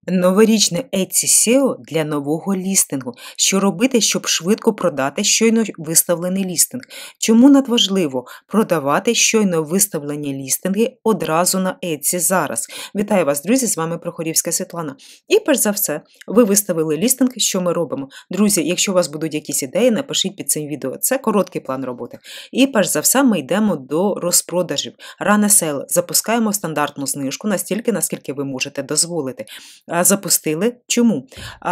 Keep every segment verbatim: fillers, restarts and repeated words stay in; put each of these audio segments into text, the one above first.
Новорічне Etsy сео для нового лістингу. Що робити, щоб швидко продати щойно виставлений лістинг? Чому надважливо продавати щойно виставлені лістинги одразу на Etsy зараз? Вітаю вас, друзі, з вами Прохорівська Світлана. І перш за все, ви виставили лістинг, що ми робимо? Друзі, якщо у вас будуть якісь ідеї, напишіть під цим відео. Це короткий план роботи. І перш за все, ми йдемо до розпродажів. Run a Sale. Запускаємо стандартну знижку настільки, наскільки ви можете дозволити. Запустили. Чому?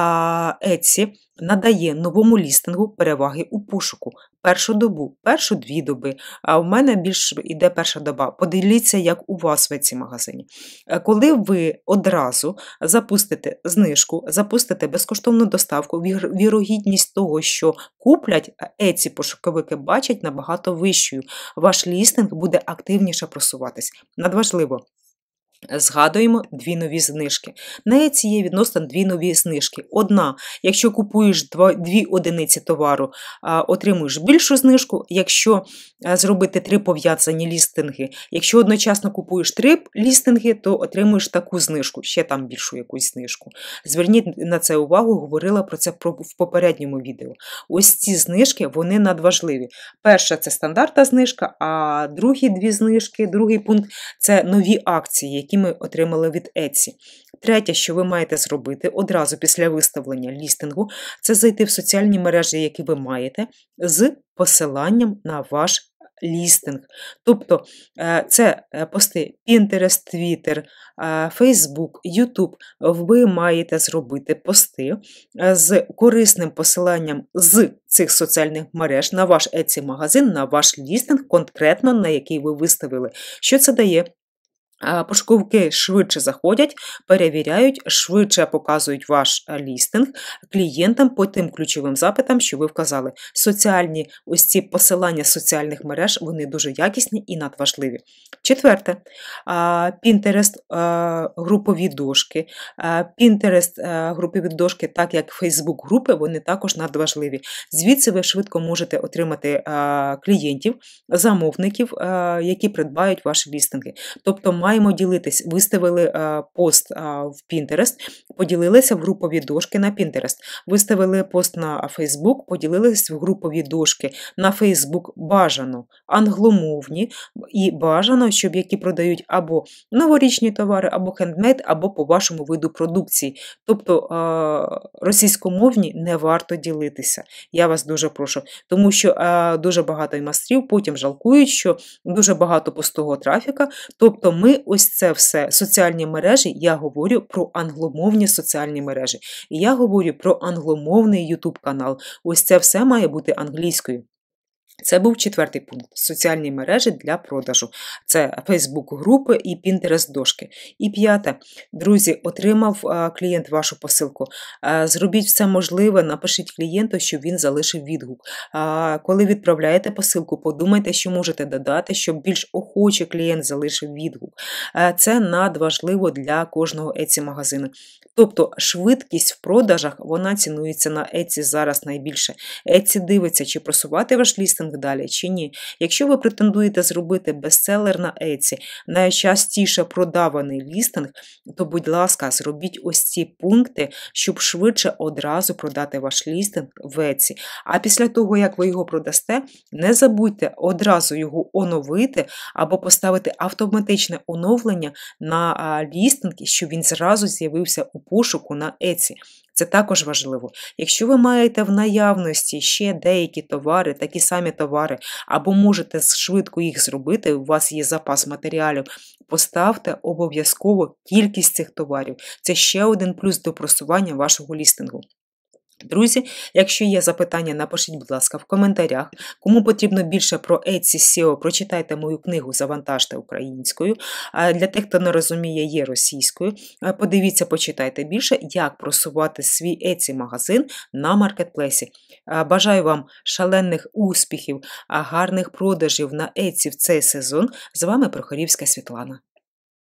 Etsy надає новому лістингу переваги у пошуку. Першу добу, першу дві доби, а у мене більш іде перша доба. Подивіться, як у вас в Etsy магазині. Коли ви одразу запустите знижку, запустите безкоштовну доставку, вірогідність того, що куплять, Etsy пошуковики бачать набагато вищою. Ваш лістинг буде активніше просуватись. Надважливо. Згадуємо дві нові знижки. На Etsy є відносно дві нові знижки. Одна, якщо купуєш дві одиниці товару, отримуєш більшу знижку. Якщо зробити три пов'язані лістинги, якщо одночасно купуєш три лістинги, то отримуєш таку знижку, ще там більшу якусь знижку. Зверніть на це увагу, говорила про це в попередньому відео. Ось ці знижки, вони надважливі. Перша – це стандартна знижка, а другі дві знижки, другий пункт – це нові акції, які ми отримали від Etsy. Третє, що ви маєте зробити одразу після виставлення лістингу, це зайти в соціальні мережі, які ви маєте, з посиланням на ваш лістинг. Тобто це пости Pinterest, Twitter, Facebook, YouTube. Ви маєте зробити пости з корисним посиланням з цих соціальних мереж на ваш Etsy-магазин, на ваш лістинг, конкретно на який ви виставили. Що це дає? Пошуковики швидше заходять, перевіряють, швидше показують ваш лістинг клієнтам по тим ключовим запитам, що ви вказали. Соціальні, ось ці посилання соціальних мереж, вони дуже якісні і надважливі. Четверте, Pinterest групові дошки. Pinterest групові дошки, так як Facebook групи, вони також надважливі. Звідси ви швидко можете отримати клієнтів, замовників, які придбають ваші лістинги. Тобто, маємо ділитись. Виставили а, пост а, в Pinterest, поділилися в групові дошки на Pinterest. Виставили пост на Facebook, поділилися в групові дошки на Facebook бажано англомовні і бажано, щоб які продають або новорічні товари, або хендмейд, або по вашому виду продукції. Тобто а, російськомовні не варто ділитися. Я вас дуже прошу. Тому що а, дуже багато майстрів потім жалкують, що дуже багато пустого трафіка. Тобто ми ось це все, соціальні мережі, я говорю про англомовні соціальні мережі. І я говорю про англомовний YouTube канал. Ось це все має бути англійською. Це був четвертий пункт. Соціальні мережі для продажу. Це Facebook-групи і Pinterest-дошки. І п'яте. Друзі, отримав а, клієнт вашу посилку. А, зробіть все можливе, напишіть клієнту, щоб він залишив відгук. А, коли відправляєте посилку, подумайте, що можете додати, щоб більш охоче клієнт залишив відгук. А, це надважливо для кожного Etsy-магазину. Тобто швидкість в продажах, вона цінується на Etsy зараз найбільше. Etsy дивиться, чи просувати ваш лістинг далі, чи ні. Якщо ви претендуєте зробити бестселер на Etsy, найчастіше продаваний лістинг, то, будь ласка, зробіть ось ці пункти, щоб швидше одразу продати ваш лістинг в Etsy. А після того, як ви його продасте, не забудьте одразу його оновити або поставити автоматичне оновлення на лістинг, щоб він зразу з'явився у пошуку на Etsy. Це також важливо. Якщо ви маєте в наявності ще деякі товари, такі самі товари, або можете швидко їх зробити, у вас є запас матеріалів, поставте обов'язково кількість цих товарів. Це ще один плюс до просування вашого лістингу. Друзі, якщо є запитання, напишіть, будь ласка, в коментарях. Кому потрібно більше про Etsy сео, прочитайте мою книгу «Завантажте українською». Для тих, хто не розуміє, є російською. Подивіться, почитайте більше, як просувати свій Etsy-магазин на маркетплейсі. Бажаю вам шалених успіхів, гарних продажів на Etsy в цей сезон. З вами Прохорівська Світлана.